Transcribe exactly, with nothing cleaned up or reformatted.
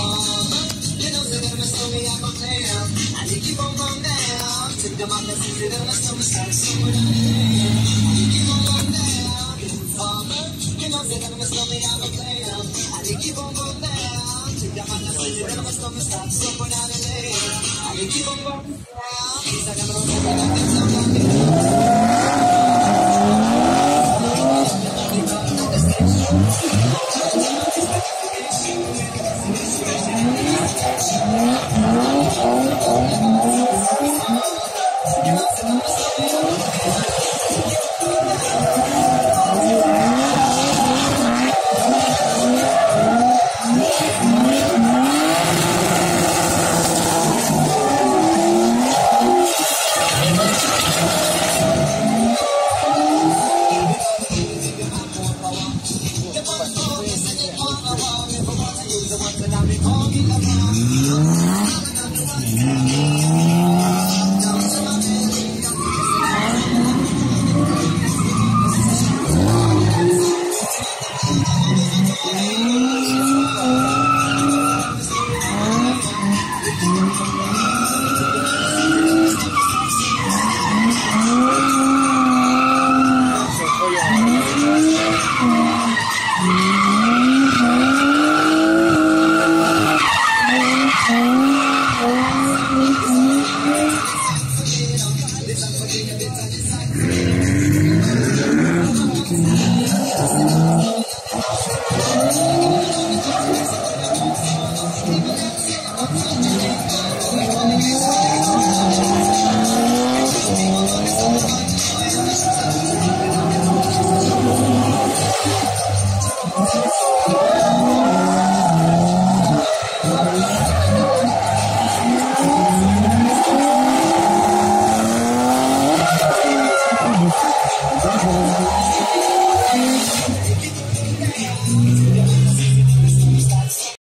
You know, say them a slow me, I go play them. And they keep on going down. Take them out, let's see them a slow me, start somewhere down there. And they keep on going down. Farmer, you know, say them a slow me, I go play them. And they keep on going down. Take them out, let's see them a slow me, start somewhere down there. And they keep on going down. He's like, I'm gonna go down, I'm gonna go Mm-hmm.